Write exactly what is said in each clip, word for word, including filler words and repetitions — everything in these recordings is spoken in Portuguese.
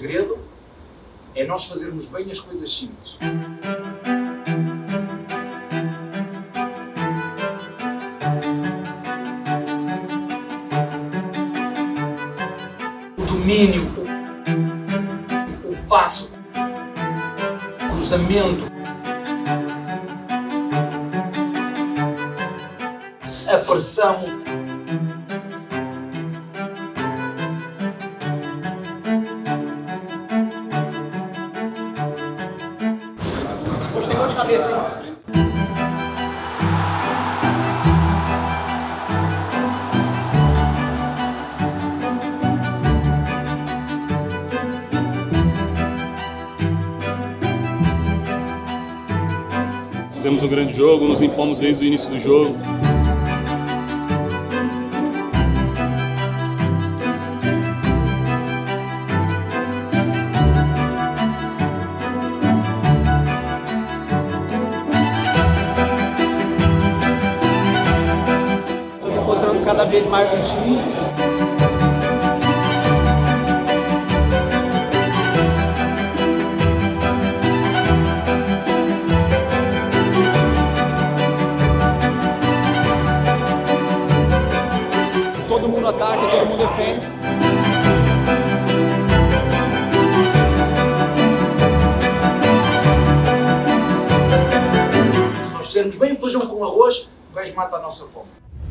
segredo é nós fazermos bem as coisas simples. O domínio, o, o passo, o cruzamento, a pressão. Hoje tem gol de cabeça, hein? Fizemos um grande jogo, nos impomos desde o início do jogo. Encontrando cada vez mais um time. Todo mundo ataca, todo mundo defende. Se nós fizermos bem o feijão com arroz, o gajo mata a nossa fome.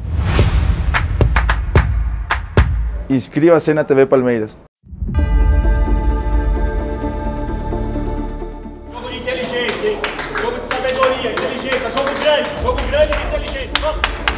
Inscríbase na T V Palmeiras. Jogo de inteligência, hein? Jogo de sabedoria, inteligência, jogo grande, jogo grande de inteligência. Vamos!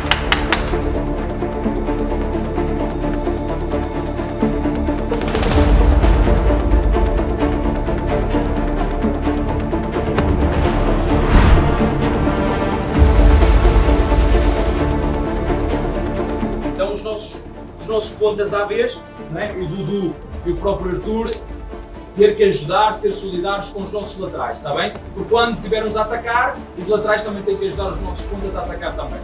Então os nossos, os nossos pontas à vez, né? O Dudu e o próprio Arthur, ter que ajudar, ser solidários com os nossos laterais, está bem? Porque quando estivermos a atacar, os laterais também têm que ajudar os nossos pontas a atacar também.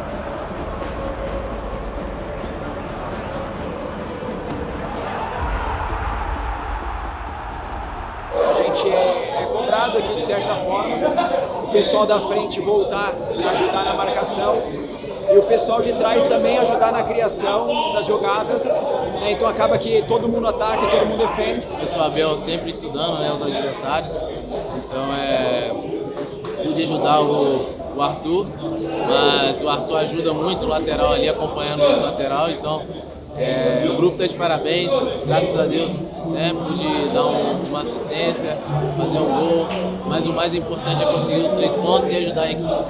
A gente é, é cobrado aqui de certa forma, o pessoal da frente voltar a ajudar na marcação e o pessoal de trás também ajudar na criação das jogadas, né? Então acaba que todo mundo ataca e todo mundo defende. O pessoal Abel sempre estudando, né, os adversários, então é, pude ajudar o, o Arthur, mas o Arthur ajuda muito o lateral ali, acompanhando o outro lateral, então é, o grupo está de parabéns, graças a Deus, né, pude dar um, uma assistência, fazer um gol, mas o mais importante é conseguir os três pontos e ajudar a equipe.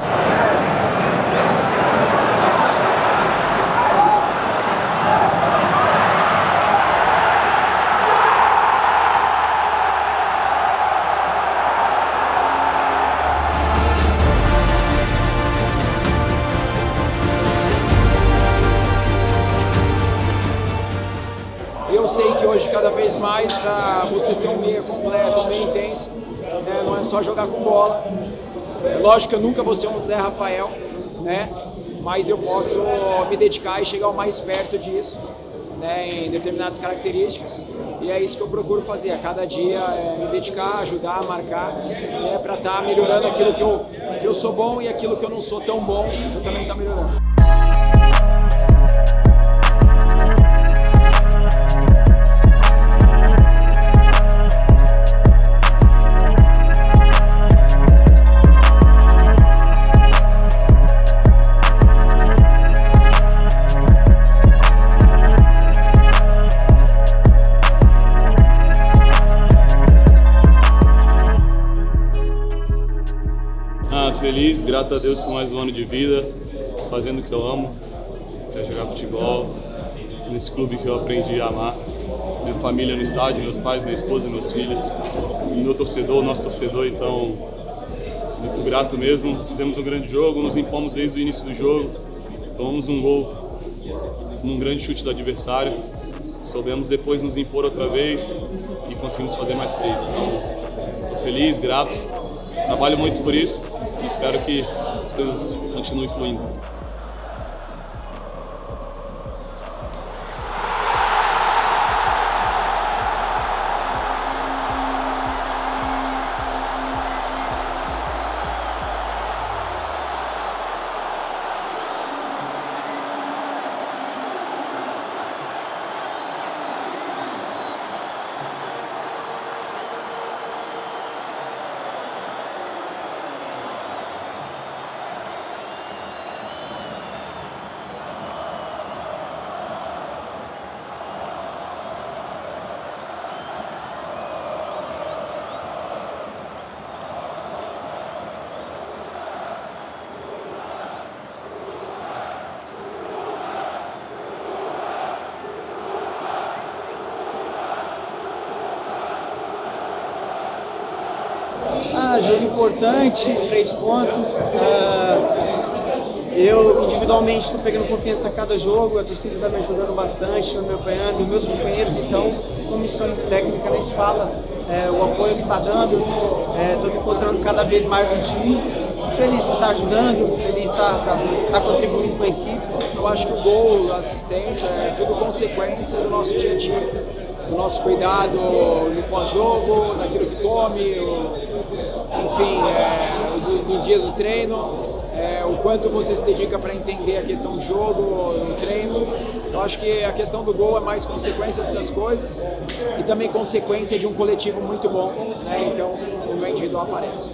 Eu sei que hoje, cada vez mais, para você ser um meia completo, um meia intenso, né, não é só jogar com bola. É lógico que eu nunca vou ser um Zé Rafael, né, mas eu posso me dedicar e chegar o mais perto disso, né, em determinadas características. E é isso que eu procuro fazer, a cada dia é me dedicar, ajudar, marcar, né, para estar melhorando aquilo que eu, que eu sou bom e aquilo que eu não sou tão bom, eu também estar melhorando. Ah, feliz, grato a Deus por mais um ano de vida, fazendo o que eu amo, que é jogar futebol, nesse clube que eu aprendi a amar. Minha família no estádio, meus pais, minha esposa, meus filhos, meu torcedor, nosso torcedor, então muito grato mesmo. Fizemos um grande jogo, nos impomos desde o início do jogo, tomamos um gol num grande chute do adversário, soubemos depois nos impor outra vez e conseguimos fazer mais três. Então, estou feliz, grato, trabalho muito por isso e espero que as coisas continuem fluindo. Ah, jogo importante, três pontos. Ah, eu individualmente estou pegando confiança a cada jogo, a torcida está me ajudando bastante, está me apoiando, os meus companheiros, então, comissão técnica nem se fala, é, o apoio que está dando, estou é, me encontrando cada vez mais no time. Feliz de estar ajudando, feliz de estar, estar, estar contribuindo com a equipe. Eu acho que o gol, a assistência, é tudo consequência do nosso dia a dia, do nosso cuidado no pós-jogo, naquilo que come, enfim, é, nos dias do treino, é, o quanto você se dedica para entender a questão do jogo, no treino. Eu acho que a questão do gol é mais consequência dessas coisas e também consequência de um coletivo muito bom, né? Então o meu individual aparece.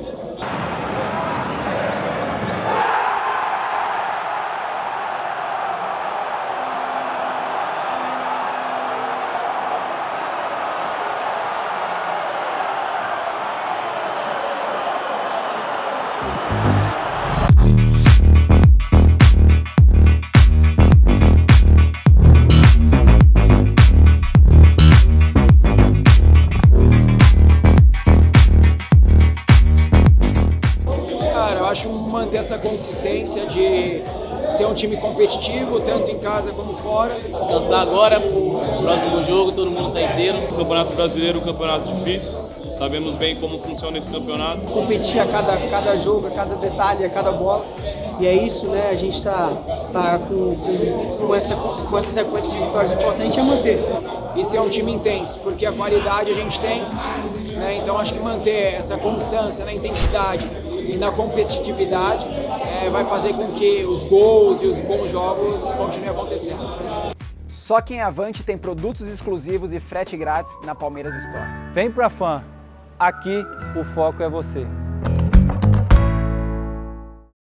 Manter essa consistência de ser um time competitivo, tanto em casa como fora. Descansar agora, próximo jogo, todo mundo está inteiro. O Campeonato Brasileiro é um campeonato difícil, sabemos bem como funciona esse campeonato. Competir a cada, cada jogo, a cada detalhe, a cada bola. E é isso, né? A gente está tá com, com, com, essa, com essa sequência de vitórias importante é manter. Isso é um time intenso, porque a qualidade a gente tem, né? Então acho que manter essa constância na intensidade e na competitividade é, vai fazer com que os gols e os bons jogos continuem acontecendo. Só quem é Avante tem produtos exclusivos e frete grátis na Palmeiras Store. Vem pra Fã, aqui o foco é você.